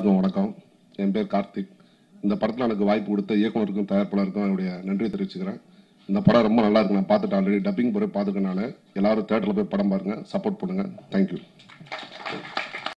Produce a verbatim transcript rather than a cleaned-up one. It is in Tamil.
வணக்கம். என் பேர் கார்த்திக். இந்த படத்தில் எனக்கு வாய்ப்பு கொடுத்த இயக்குனருக்கும் தயாரிப்பாளருக்கும் என்னுடைய நன்றி தெரிவிச்சுக்கிறேன். இந்த படம் ரொம்ப நல்லா இருக்கு. நான் பார்த்துட்டு ஆல்ரெடி டப்பிங் போய் பார்த்துக்கனால எல்லாரும் தேட்டரில் போய் படம் பாருங்க, சப்போர்ட் பண்ணுங்க. தேங்க்யூ.